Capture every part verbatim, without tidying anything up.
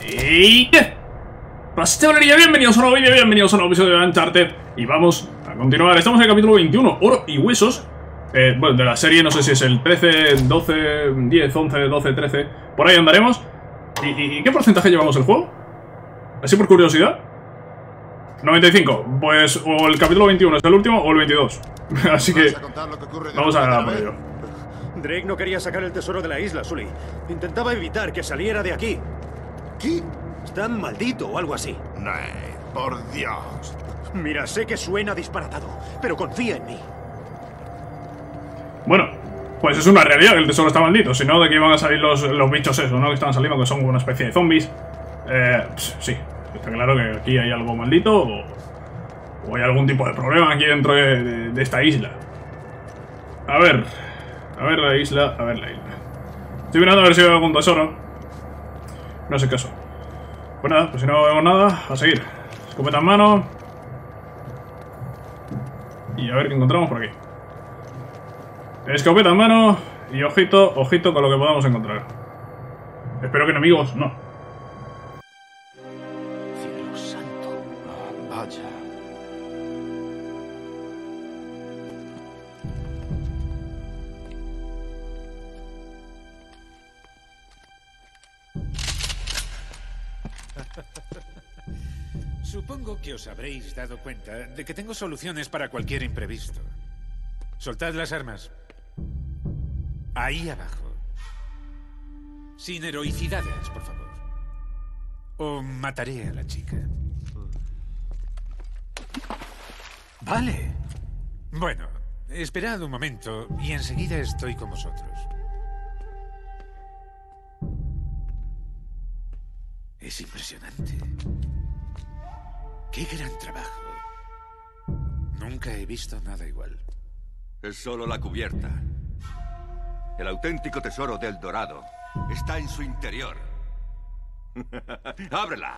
¡Ey! ¿Qué pasa, chavalería? Bienvenidos a un nuevo vídeo, bienvenidos a un nuevo episodio de Uncharted. Y vamos a continuar, estamos en el capítulo veintiuno, Oro y Huesos. eh, Bueno, de la serie, no sé si es el trece, doce, diez, once, doce, trece. Por ahí andaremos. ¿Y, y, y qué porcentaje llevamos el juego? Así por curiosidad. noventa y cinco, pues o el capítulo veintiuno es el último o el veintidós. Así que vamos a por ello. Drake no quería sacar el tesoro de la isla, Sully. Intentaba evitar que saliera de aquí. ¿Qué? Está maldito o algo así. Nate, por Dios. Mira, sé que suena disparatado, pero confía en mí. Bueno, pues es una realidad, el tesoro está maldito. Si no, de que iban a salir los, los bichos esos, ¿no? Que están saliendo, que son como una especie de zombies. Eh, sí, está claro que aquí hay algo maldito o, o hay algún tipo de problema aquí dentro de, de, de esta isla. A ver, a ver la isla, a ver la isla. Estoy mirando a ver si veo algún tesoro. No sé caso. Pues nada, pues si no vemos nada, a seguir. Escopeta en mano. Y a ver qué encontramos por aquí. Escopeta en mano. Y ojito, ojito con lo que podamos encontrar. Espero que enemigos no. Cielo santo. Oh, vaya. Supongo que os habréis dado cuenta de que tengo soluciones para cualquier imprevisto. Soltad las armas. Ahí abajo. Sin heroicidades, por favor. O mataré a la chica. Vale. Bueno, esperad un momento y enseguida estoy con vosotros. Es impresionante. ¡Qué gran trabajo! Nunca he visto nada igual. Es solo la cubierta. El auténtico tesoro del Dorado está en su interior. ¡Ábrela!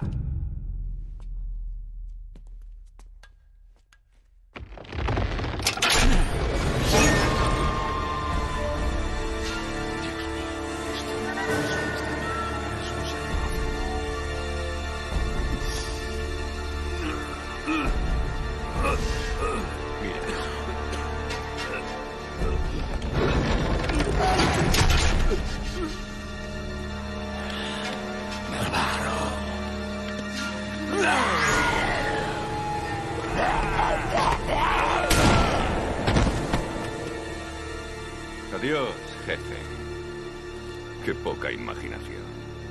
Adiós, jefe. Qué poca imaginación.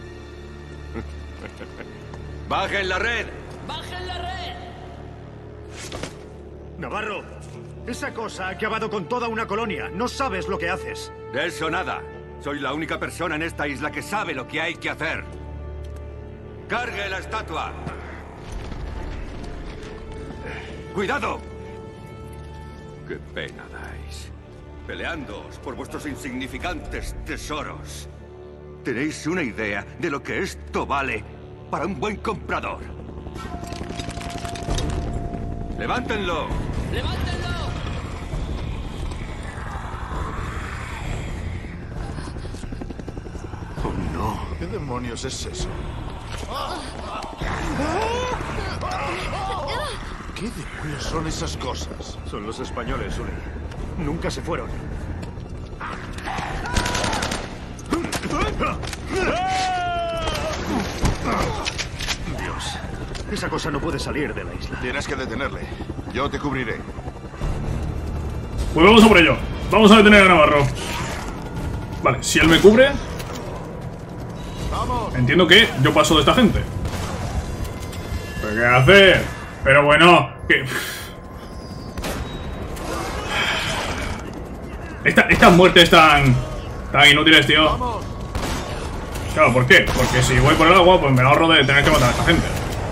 ¡Bajen la red! ¡Bajen la red! Navarro, esa cosa ha acabado con toda una colonia. No sabes lo que haces. De eso nada. Soy la única persona en esta isla que sabe lo que hay que hacer. ¡Cargue la estatua! ¡Cuidado! ¡Qué pena dais! Peleándoos por vuestros insignificantes tesoros. ¿Tenéis una idea de lo que esto vale para un buen comprador? ¡Levántenlo! ¡Levántenlo! Oh, no. ¿Qué demonios es eso? ¿Qué demonios son esas cosas? Son los españoles, Sully. Nunca se fueron. Dios, esa cosa no puede salir de la isla. Tienes que detenerle. Yo te cubriré. Pues vamos a por ello. Vamos a detener a Navarro. Vale, si él me cubre, ¡Vamos! entiendo que yo paso de esta gente. ¿Pero qué hace? Pero bueno, que... Esta, estas muertes tan... tan inútiles, tío. ¡Vamos! Claro, ¿por qué? Porque si voy por el agua, pues me ahorro de tener que matar a esta gente.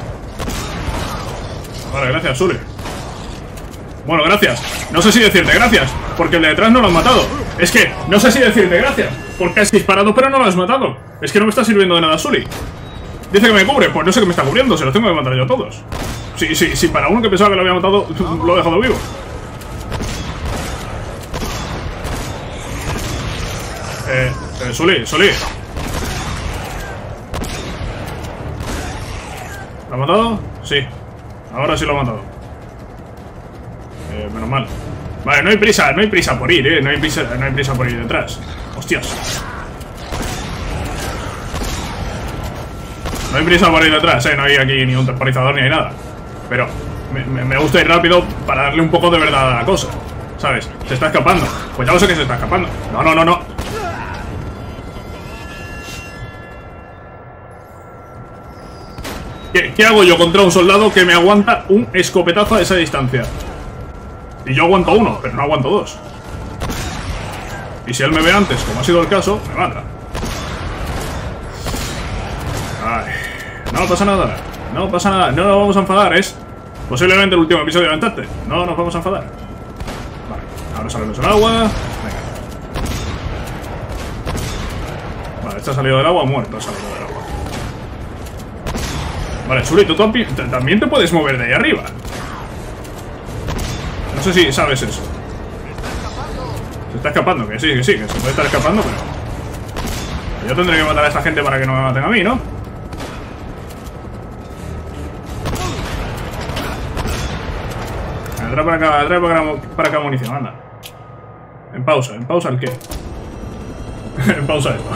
Vale, gracias, Sully. Bueno, gracias. No sé si decirte gracias, porque el de detrás no lo han matado. Es que, no sé si decirte gracias, porque has disparado pero no lo has matado. Es que no me está sirviendo de nada, Sully. Dice que me cubre, pues no sé qué me está cubriendo, se los tengo que matar yo a todos. Sí, sí, sí, para uno que pensaba que lo había matado, lo he dejado vivo. Eh, eh Sully, Sully. ¿Lo ha matado? Sí. Ahora sí lo ha matado. Eh, menos mal. Vale, no hay prisa, no hay prisa por ir, eh. No hay prisa, no hay prisa por ir detrás. Hostias. No hay prisa por ir detrás, eh. No hay aquí ni un temporizador ni hay nada. Pero me, me, me gusta ir rápido para darle un poco de verdad a la cosa. ¿Sabes? Se está escapando. Pues ya lo sé que se está escapando. No, no, no, no. ¿Qué, ¿Qué hago yo contra un soldado que me aguanta un escopetazo a esa distancia? Y yo aguanto uno, pero no aguanto dos. Y si él me ve antes, como ha sido el caso, me mata. Ay, no pasa nada. No pasa nada. No nos vamos a enfadar. Es posiblemente el último episodio de Uncharted. No nos vamos a enfadar. Vale, ahora salimos del agua. Venga. Vale, este ha salido del agua, muerto ha salido del agua. Vale, Sully, tú también te puedes mover de ahí arriba. No sé si sabes eso. Se está escapando, que sí, que sí, que se puede estar escapando, pero yo tendré que matar a esta gente para que no me maten a mí, ¿no? Trae para acá, trae para acá, para acá munición, anda. En pausa, en pausa el qué. En pausa esto.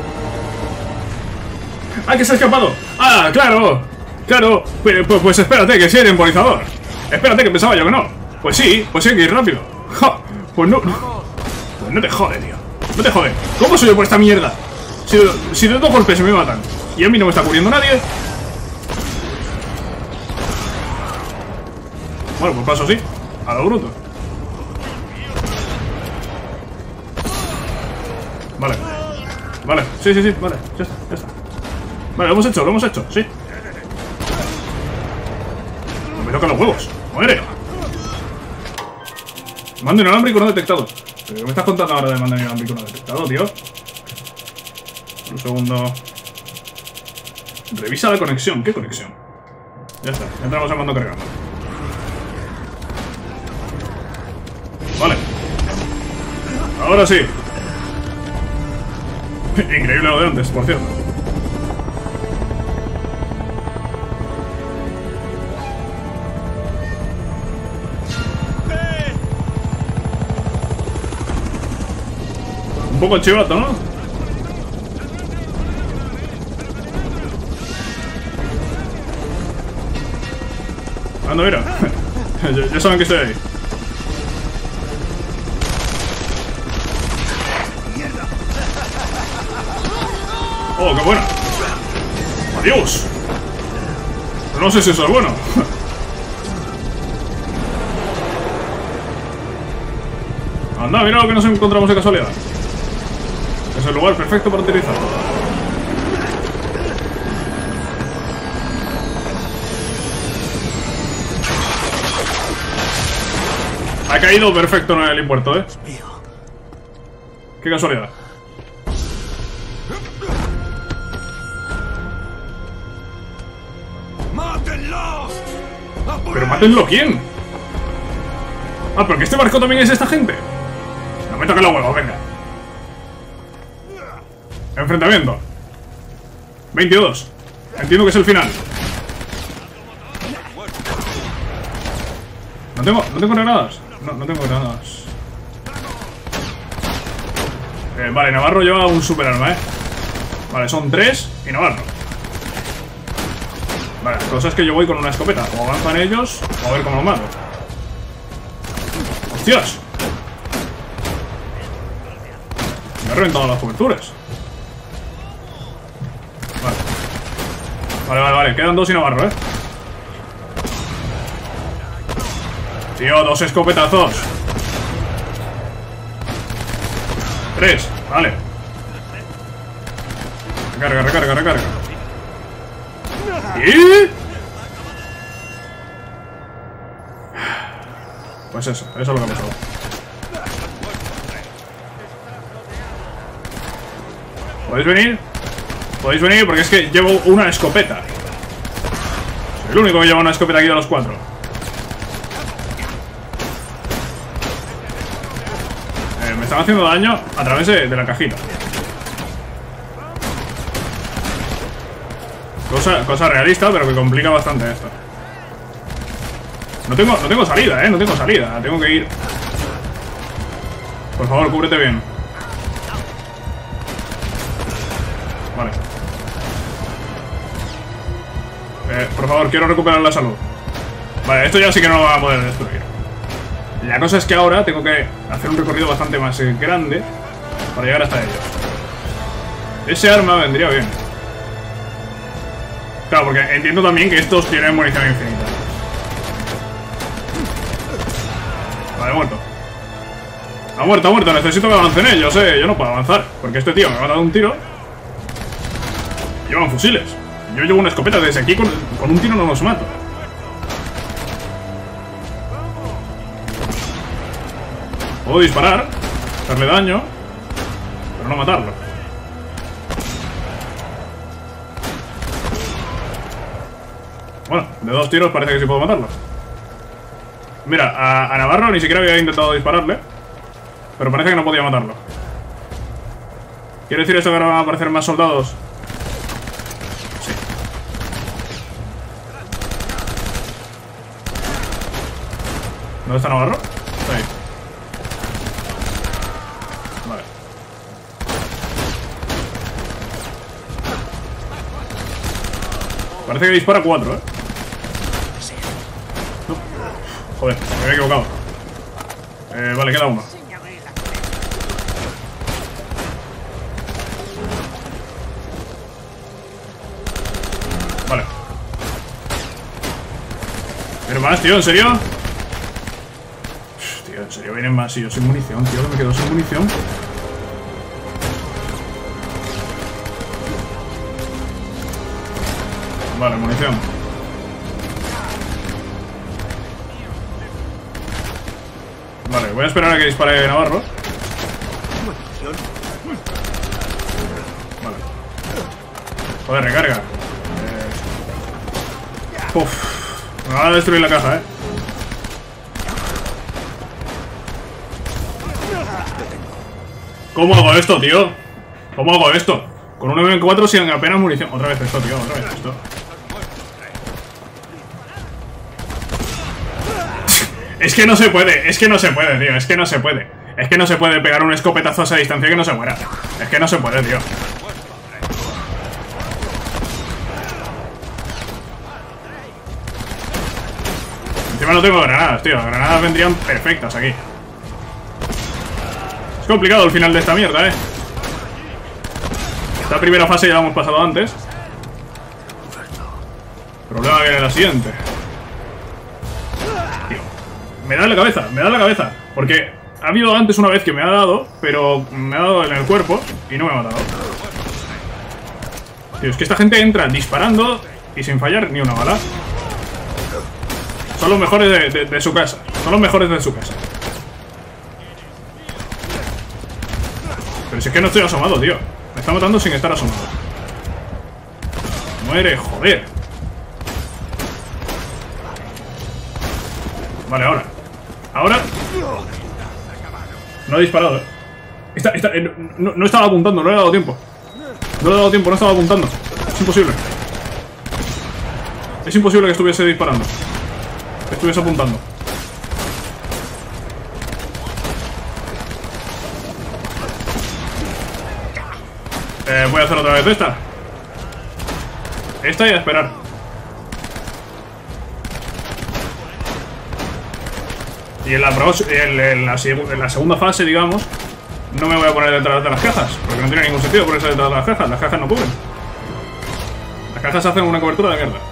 ¡Ah, que se ha escapado! ¡Ah, claro! ¡Claro! Pues, pues, pues espérate, que sí hay temporizador. Espérate, que pensaba yo que no. Pues sí, pues sí hay que ir rápido. ¡Ja! Pues no, no. Pues no te jode, tío. No te jode. ¿Cómo soy yo por esta mierda? Si, si de dos golpes se me matan y a mí no me está cubriendo nadie. Bueno, pues paso así. A lo bruto. Vale. Vale, sí, sí, sí, vale. Ya está, ya está. Vale, lo hemos hecho, lo hemos hecho, sí. No me tocan los huevos. ¡Muere! Mando inalámbrico no detectado. ¿Pero qué me estás contando ahora de mando inalámbrico no detectado, tío? Un segundo. Revisa la conexión. ¿Qué conexión? Ya está, ya entramos al mando cargando. Vale. Ahora sí. Increíble lo de antes, por cierto. Un poco chivato, ¿no? Anda, mira. ya, ya saben que estoy ahí. ¡Oh, qué buena! ¡Adiós! No sé si eso es bueno. Anda, mira lo que nos encontramos de casualidad. Es el lugar perfecto para utilizarlo. Ha caído perfecto en el helipuerto, ¿eh? Qué casualidad. ¿Pero mátenlo quién? Ah, porque este barco también es esta gente. No me toquen los huevos, venga. Enfrentamiento. veintidós. Entiendo que es el final. No tengo, no tengo granadas. No, no tengo granadas. Eh, vale, Navarro lleva un super arma, eh. Vale, son tres y Navarro. Vale, la cosa es que yo voy con una escopeta. O avanzan ellos, o a ver cómo lo mato. ¡Hostias! Me he reventado las coberturas. Vale. Vale, vale, vale. Quedan dos y Navarro, ¿eh? Tío, dos escopetazos. Tres, vale. Recarga, recarga, recarga. ¿Y? Pues eso, eso es lo que ha pasado. ¿Podéis venir? Podéis venir porque es que llevo una escopeta. Soy el único que lleva una escopeta aquí de los cuatro. Eh, me están haciendo daño a través de, de la cajita. Cosa, cosa realista, pero que complica bastante esto. No tengo, no tengo salida, eh. No tengo salida. Tengo que ir. Por favor, cúbrete bien. Vale. Eh, por favor, quiero recuperar la salud. Vale, esto ya sí que no lo va a poder destruir. La cosa es que ahora tengo que hacer un recorrido bastante más grande para llegar hasta ellos. Ese arma vendría bien. Claro, porque entiendo también que estos tienen munición infinita. Vale, muerto. Ha muerto, ha muerto. Necesito que avancen ellos, eh. Yo no puedo avanzar, porque este tío me ha dado un tiro. Llevan fusiles. Yo llevo una escopeta. Desde aquí con, con un tiro no los mato. Puedo disparar, hacerle daño, pero no matarlo. Bueno, de dos tiros parece que sí puedo matarlo. Mira, a, a Navarro ni siquiera había intentado dispararle, pero parece que no podía matarlo. ¿Quiere decir esto que ahora van a aparecer más soldados? Sí. ¿Dónde está Navarro? Está ahí. Vale. Parece que dispara cuatro, eh. No. Joder, me había equivocado. Eh, vale, queda uno. Vale. ¿Pero más, tío? ¿En serio? Uf, tío, ¿en serio vienen más? Si yo sin munición, tío, que me quedo sin munición. Vale, munición. Vale, voy a esperar a que dispare Navarro. Vale. Joder, recarga. Eh... Uf. Me va a destruir la caja, eh. ¿Cómo hago esto, tío? ¿Cómo hago esto? Con un eme cuatro sin apenas munición. Otra vez esto, tío, otra vez esto. Es que no se puede, es que no se puede, tío, es que no se puede. Es que no se puede pegar un escopetazo a esa distancia que no se muera. Es que no se puede, tío. Encima no tengo granadas, tío. Las granadas vendrían perfectas aquí. Es complicado el final de esta mierda, eh. Esta primera fase ya la hemos pasado antes. El problema viene la siguiente. Tío, me da en la cabeza, me da en la cabeza. Porque ha habido antes una vez que me ha dado, pero me ha dado en el cuerpo y no me ha matado. Tío, es que esta gente entra disparando y sin fallar ni una bala. Son los mejores de, de, de su casa. Son los mejores de su casa. Pero si es que no estoy asomado, tío. Me está matando sin estar asomado. Muere, joder. Vale, ahora. Ahora. No he disparado, eh. Está, está, eh no, no estaba apuntando, no le he dado tiempo. No le he dado tiempo, no estaba apuntando. Es imposible. Es imposible que estuviese disparando. Que estuviese apuntando. Eh, voy a hacer otra vez esta. Esta y a esperar. Y en la, en, en, la, en la segunda fase, digamos, no me voy a poner detrás de las cajas, porque no tiene ningún sentido ponerse detrás de las cajas. Las cajas no cubren. Las cajas hacen una cobertura de mierda.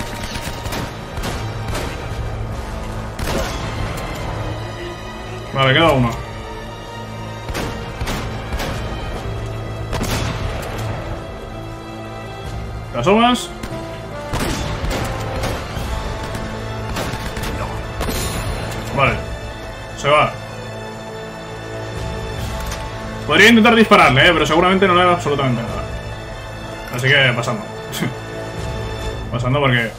Vale, queda uno. ¿Te asomas? Vale. Se va. Podría intentar dispararle, eh, pero seguramente no le haga absolutamente nada. Así que pasando. Pasando porque...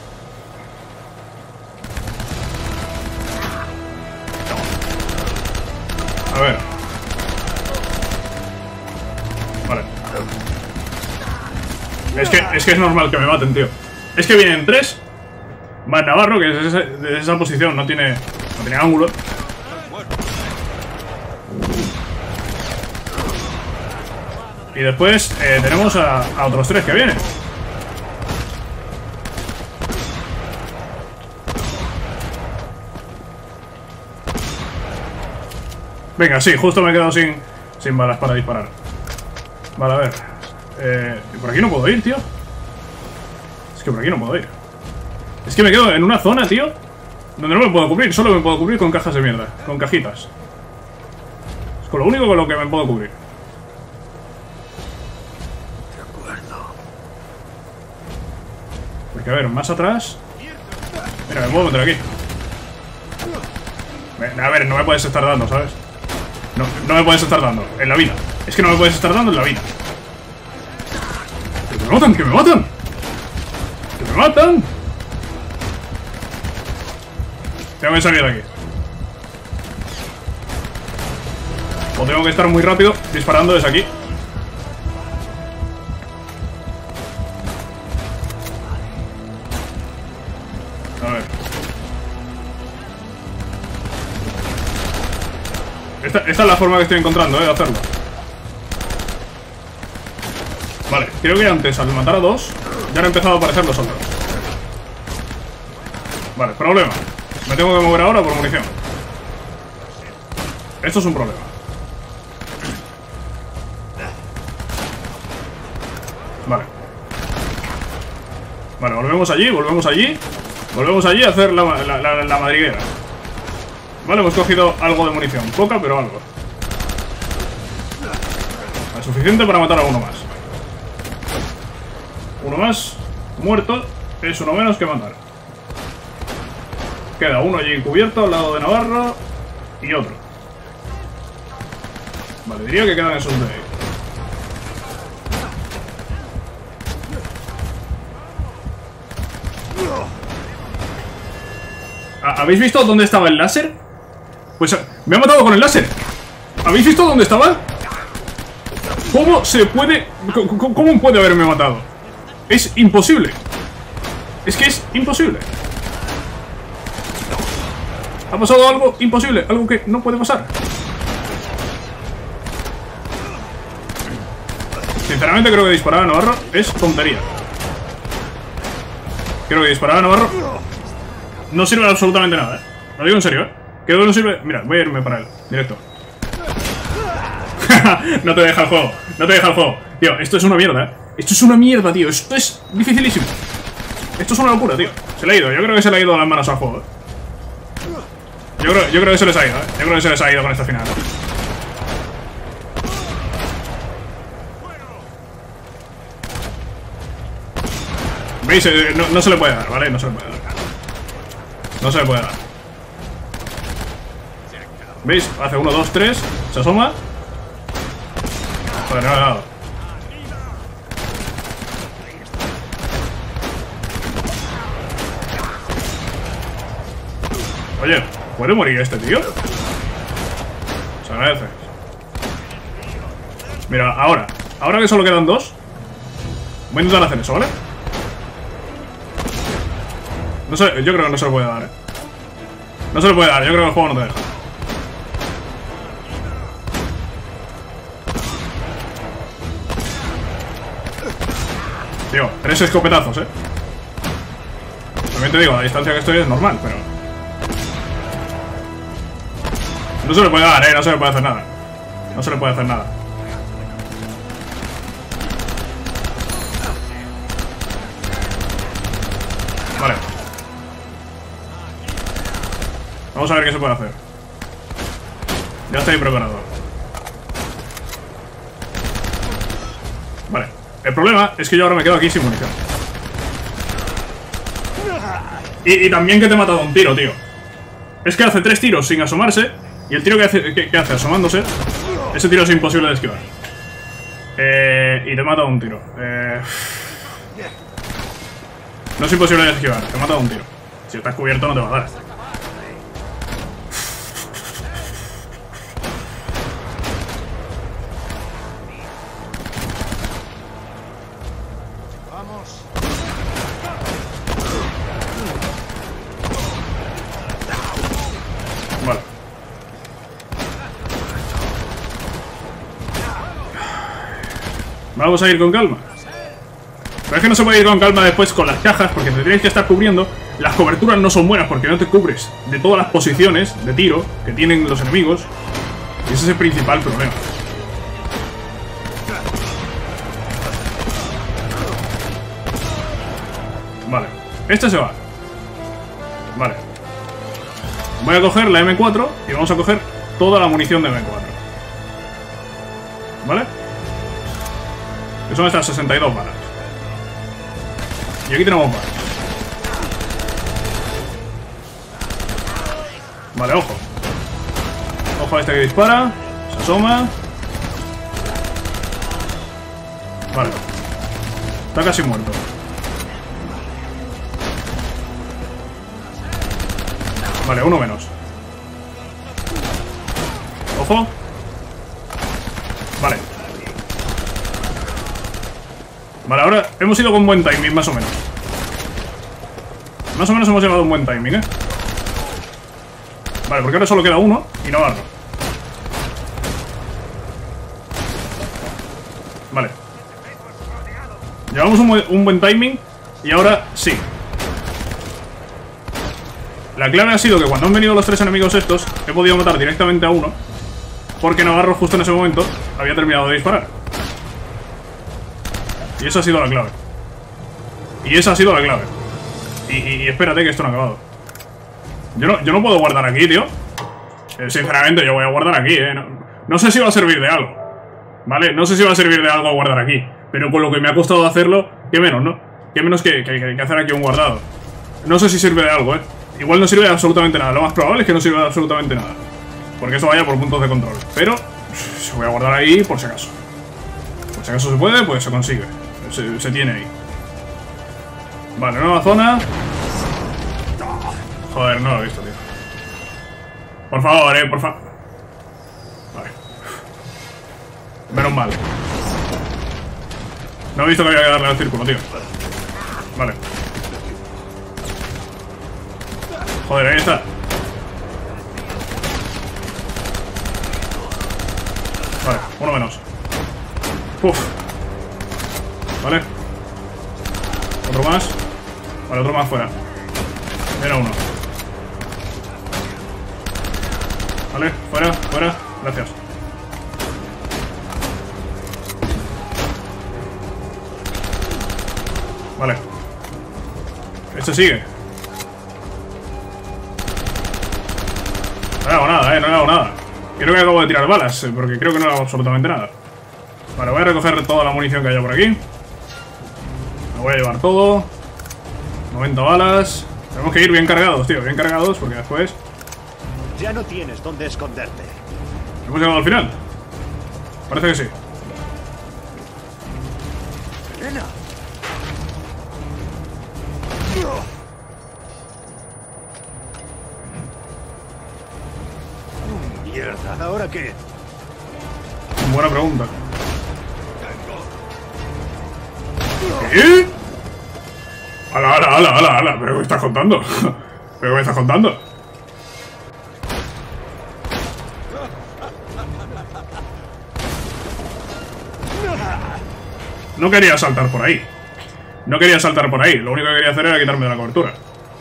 A ver. Vale. Es que, es que es normal que me maten, tío. Es que vienen tres. Más Navarro, que desde esa, desde esa posición no tiene, no tiene ángulo. Y después eh, tenemos a, a otros tres que vienen. Venga, sí, justo me he quedado sin, sin balas para disparar. Vale, a ver. Eh, por aquí no puedo ir, tío. Es que por aquí no puedo ir. Es que me quedo en una zona, tío, donde no me puedo cubrir. Solo me puedo cubrir con cajas de mierda. Con cajitas. Es con lo único con lo que me puedo cubrir. Porque, a ver, más atrás. Mira, me puedo meter aquí. A ver, no me puedes estar dando, ¿sabes? No, no me puedes estar dando, en la vida. Es que no me puedes estar dando en la vida. ¡Que me matan, que me matan! ¡Que me matan! Tengo que salir de aquí. O tengo que estar muy rápido disparando desde aquí. A ver. Esta, esta es la forma que estoy encontrando, eh, de hacerlo. Vale, creo que antes al matar a dos ya han empezado a aparecer los otros. Vale, problema. Me tengo que mover ahora por munición. Esto es un problema. Vale. Vale, volvemos allí, volvemos allí. Volvemos allí a hacer la, la, la, la madriguera. Vale, hemos cogido algo de munición. Poca, pero algo. Vale, suficiente para matar a uno más. Uno más muerto es uno menos que matar. Queda uno allí cubierto al lado de Navarro y otro. Vale, diría que quedan esos de ahí. ¿Habéis visto dónde estaba el láser? Pues me ha matado con el láser. ¿Habéis visto dónde estaba? ¿Cómo se puede... ¿Cómo puede haberme matado? Es imposible. Es que es imposible. Ha pasado algo imposible. Algo que no puede pasar. Sinceramente creo que disparar a Navarro es tontería. Creo que disparar a Navarro no sirve absolutamente nada, ¿eh? Lo digo en serio, ¿eh? Creo que no sirve... Mira, voy a irme para él. Directo. No te deja el juego. No te deja el juego. Tío, esto es una mierda, ¿eh? Esto es una mierda, tío. Esto es dificilísimo. Esto es una locura, tío. Se le ha ido. Yo creo que se le ha ido las manos al juego, ¿eh? Yo creo, yo creo que se les ha ido, ¿eh? Yo creo que se les ha ido con esta final, ¿eh? ¿Veis? Eh, no, no se le puede dar, ¿vale? No se le puede dar. No se le puede dar. ¿Veis? Hace uno, dos, tres. Se asoma. Joder, no le he dado. Oye, ¿puede morir este tío? Se agradece. Mira, ahora. Ahora que solo quedan dos, voy a intentar hacer eso, ¿vale? No sé, yo creo que no se lo puede dar, ¿eh? No se lo puede dar, yo creo que el juego no te deja. Tío, tres escopetazos, ¿eh? También te digo, la distancia que estoy es normal, pero... No se le puede dar, ¿eh? No se le puede hacer nada. No se le puede hacer nada. Vale. Vamos a ver qué se puede hacer. Ya estoy preparado. Vale. El problema es que yo ahora me quedo aquí sin munición. Y, y también que te he matado un tiro, tío. Es que hace tres tiros sin asomarse. Y el tiro que hace, que, que hace asomándose, ese tiro es imposible de esquivar. Eh, y te he matado un tiro. Eh, no es imposible de esquivar, te he matado un tiro. Si estás cubierto no te va a dar. Vamos a ir con calma. Pero es que no se puede ir con calma después con las cajas, porque te tienes que estar cubriendo. Las coberturas no son buenas porque no te cubres de todas las posiciones de tiro que tienen los enemigos. Y ese es el principal problema. Vale, este se va. Vale. Voy a coger la eme cuatro y vamos a coger toda la munición de eme cuatro. ¿Vale? Que son estas sesenta y dos balas. Y aquí tenemos balas. Vale, ojo. Ojo a este que dispara. Se asoma. Vale. Está casi muerto. Vale, uno menos. Ojo. Vale. Vale, ahora hemos ido con buen timing, más o menos. Más o menos hemos llevado un buen timing, ¿eh? Vale, porque ahora solo queda uno y Navarro. Vale. Llevamos un, un buen timing y ahora sí. La clave ha sido que cuando han venido los tres enemigos estos, he podido matar directamente a uno, porque Navarro justo en ese momento había terminado de disparar. Y esa ha sido la clave. Y esa ha sido la clave. Y, y, y espérate que esto no ha acabado. Yo no, yo no puedo guardar aquí, tío. Eh, sinceramente, yo voy a guardar aquí, eh. No, no sé si va a servir de algo. ¿Vale? No sé si va a servir de algo guardar aquí. Pero con lo que me ha costado hacerlo, qué menos, ¿no? Qué menos que, que, que hacer aquí un guardado. No sé si sirve de algo, eh. Igual no sirve de absolutamente nada. Lo más probable es que no sirva de absolutamente nada. Porque eso vaya por puntos de control. Pero se voy a guardar ahí por si acaso. Por si acaso se puede, pues se consigue. Se, se tiene ahí. Vale, nueva zona. Joder, no lo he visto, tío. Por favor, eh, por favor. Vale. Menos mal. No he visto que había que darle al círculo, tío. Vale. Joder, ahí está. Vale, uno menos. Uf. Vale. Otro más. Vale, otro más fuera. Era uno. Vale, fuera, fuera. Gracias. Vale. Este sigue. No le hago nada, eh, no le hago nada. Creo que acabo de tirar balas, eh, porque creo que no le hago absolutamente nada. Vale, voy a recoger toda la munición que haya por aquí. Me voy a llevar todo. noventa balas. Tenemos que ir bien cargados, tío, bien cargados, porque después... Ya no tienes dónde esconderte. ¿Hemos llegado al final? Parece que sí. Elena. Mierda, ¿ahora qué? Buena pregunta. ¿Qué? ¡Hala, hala, hala, hala, hala! ¿Pero qué me estás contando? ¿Pero qué me estás contando? No quería saltar por ahí. No quería saltar por ahí. Lo único que quería hacer era quitarme de la cobertura.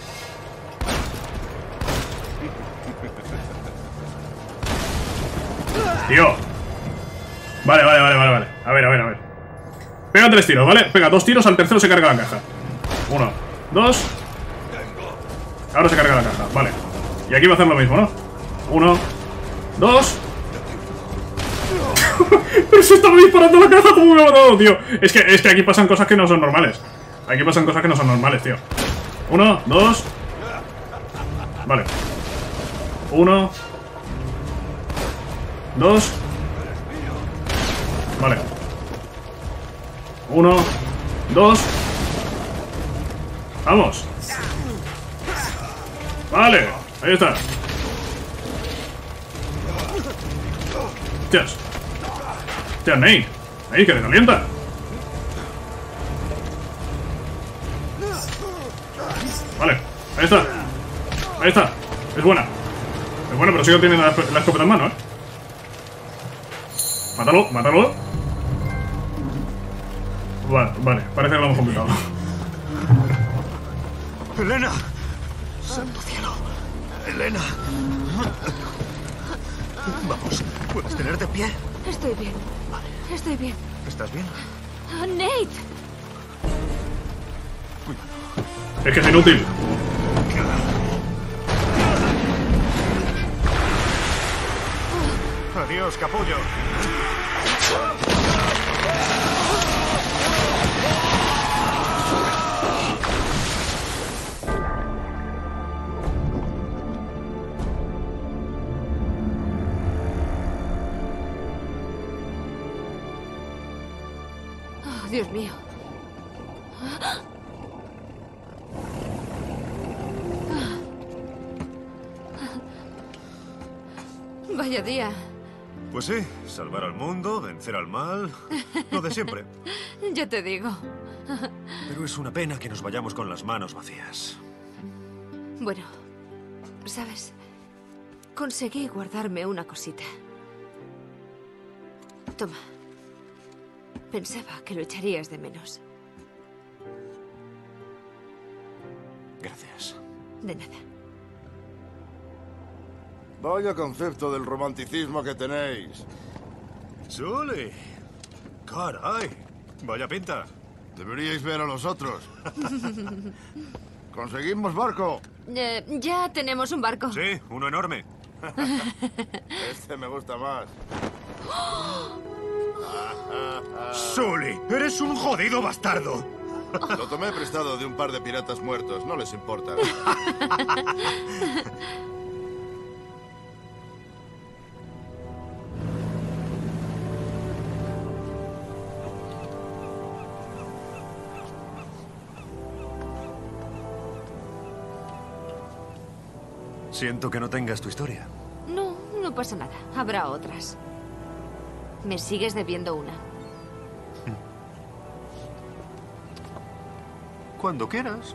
Tío. Vale, vale, vale, vale, vale. A ver, a ver, a ver. Pega tres tiros, ¿vale? Pega dos tiros, al tercero se carga la caja. Uno, dos. Ahora se carga la caja, vale. Y aquí va a hacer lo mismo, ¿no? Uno, dos. Pero se estaba disparando la caja, ¿cómo me ha matado, tío? Es que, es que aquí pasan cosas que no son normales. Aquí pasan cosas que no son normales, tío. Uno, dos. Vale. Uno. Dos. Vale. Uno. Dos. Vamos. Vale. Ahí está. Hostias. Hostias, Nate. Nate, que te calienta. Vale. Ahí está. Ahí está. Es buena. Es buena, pero sigo teniendo la, la escopeta en mano, ¿eh? Mátalo, mátalo. Vale, vale, parece que lo hemos completado. ¡Elena! ¡Santo cielo! ¡Elena! Vamos, ¿puedes tener de pie? Estoy bien. Estoy bien. ¿Estás bien? Oh, Nate. Es que es inútil. Adiós, capullo. Oh, Dios mío. Vaya día. Pues sí, salvar al mundo, vencer al mal, lo de siempre. Ya te digo. Pero es una pena que nos vayamos con las manos vacías. Bueno, ¿sabes? Conseguí guardarme una cosita. Toma. Pensaba que lo echarías de menos. Gracias. De nada. Vaya concepto del romanticismo que tenéis. ¡Sully! ¡Caray! Vaya pinta. Deberíais ver a los otros. ¿Conseguimos barco? Eh, ya tenemos un barco. Sí, uno enorme. Este me gusta más. ¡Sully! ¡Eres un jodido bastardo! Lo tomé prestado de un par de piratas muertos. No les importa. Siento que no tengas tu historia. No, no pasa nada. Habrá otras. Me sigues debiendo una. Cuando quieras.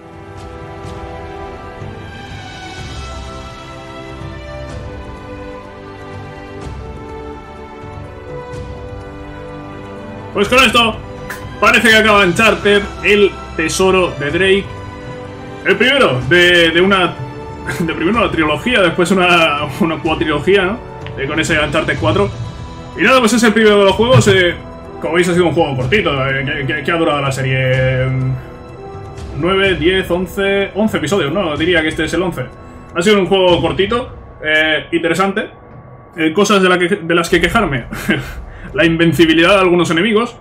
Pues con esto, parece que acaba Uncharted, el tesoro de Drake. El primero de, de una... De primero una trilogía, después una, una cuatrilogía, ¿no? Eh, con ese Uncharted cuatro. Y nada, pues es el primero de los juegos. Eh, como veis, ha sido un juego cortito. Eh, que, que ha durado la serie nueve, diez, once... once episodios, ¿no? Diría que este es el once. Ha sido un juego cortito, eh, interesante. Eh, cosas de, la que, de las que quejarme. La invencibilidad de algunos enemigos.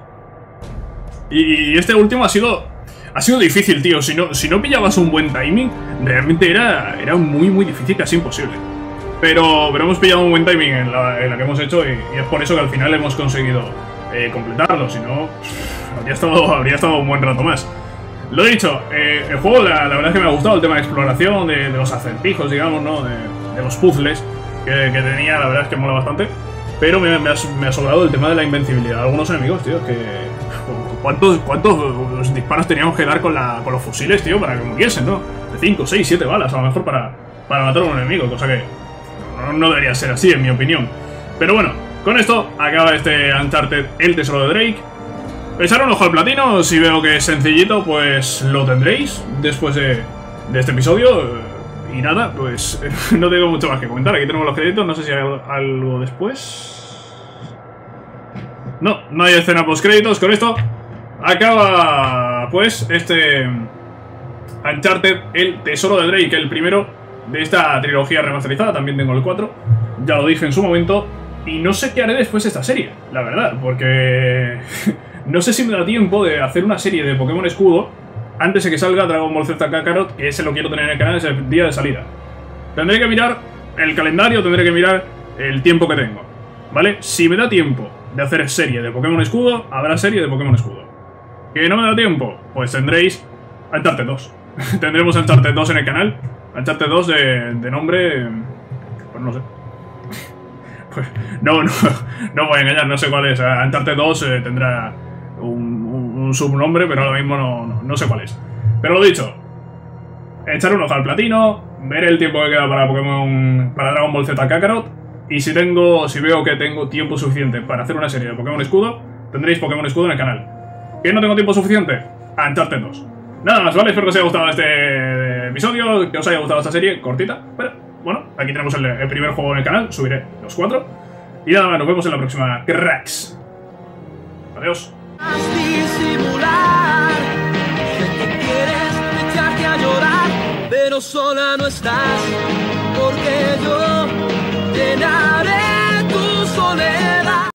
Y, y este último ha sido... Ha sido difícil, tío. Si no, si no pillabas un buen timing, realmente era, era muy, muy difícil, casi imposible. Pero, pero hemos pillado un buen timing en la, en la que hemos hecho y, y es por eso que al final hemos conseguido eh, completarlo. Si no, habría estado, habría estado un buen rato más. Lo dicho, eh, el juego la, la verdad es que me ha gustado el tema de exploración, de, de los acertijos, digamos, ¿no? De, de los puzzles que, que tenía, la verdad es que mola bastante. Pero me, me, ha, me ha sobrado el tema de la invencibilidad de algunos enemigos, tío, que... ¿Cuántos, ¿Cuántos disparos teníamos que dar con, la, con los fusiles, tío, para que muriesen, no? De cinco, seis, siete balas, a lo mejor para, para matar a un enemigo, cosa que no, no debería ser así, en mi opinión. Pero bueno, con esto acaba este Uncharted, el tesoro de Drake. Echar un ojo al platino, si veo que es sencillito, pues lo tendréis después de, de este episodio. Y nada, pues no tengo mucho más que comentar. Aquí tenemos los créditos, no sé si hay algo después. No, no hay escena post créditos. Con esto acaba, pues, este Uncharted, el tesoro de Drake, el primero de esta trilogía remasterizada. También tengo el cuatro, ya lo dije en su momento. Y no sé qué haré después de esta serie, la verdad, porque no sé si me da tiempo de hacer una serie de Pokémon Escudo antes de que salga Dragon Ball Z Kakarot, que ese lo quiero tener en el canal, es el día de salida. Tendré que mirar el calendario, tendré que mirar el tiempo que tengo, ¿vale? Si me da tiempo de hacer serie de Pokémon Escudo, habrá serie de Pokémon Escudo. ¿Que no me da tiempo? Pues tendréis Uncharted dos. Tendremos Uncharted dos en el canal. Uncharted dos de, de nombre... Pues no sé. Pues no, no, no voy a engañar, no sé cuál es. Uncharted dos eh, tendrá un, un, un subnombre, pero ahora mismo no, no, no sé cuál es. Pero lo dicho, echar un ojo al platino, ver el tiempo que queda para Pokémon, para Dragon Ball Z Kakarot, y si tengo, si veo que tengo tiempo suficiente para hacer una serie de Pokémon Escudo, tendréis Pokémon Escudo en el canal. ¿Que no tengo tiempo suficiente? A Uncharted dos. Nada más, ¿vale? Espero que os haya gustado este episodio, que os haya gustado esta serie cortita. Pero, bueno, aquí tenemos el, el primer juego en el canal, subiré los cuatro. Y nada más, nos vemos en la próxima, cracks. Adiós. Disimular, sé que quieres echarte a llorar, pero sola no estás, porque yo te enamoré.